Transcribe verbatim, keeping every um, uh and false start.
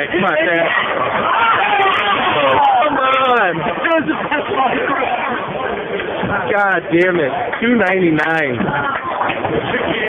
Come on, Sam. Come on. God damn it. two ninety-nine.